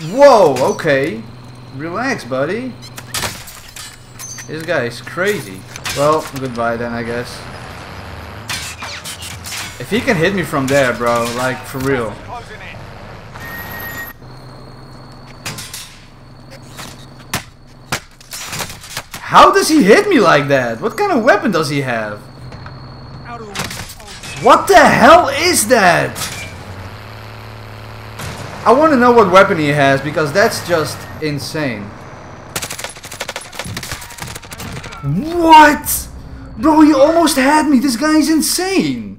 Whoa, okay. Relax, buddy. This guy is crazy. Well, goodbye then, I guess. If he can hit me from there, bro, like, for real. How does he hit me like that? What kind of weapon does he have? What the hell is that? I want to know what weapon he has, because that's just insane. What? Bro, he almost had me. This guy is insane.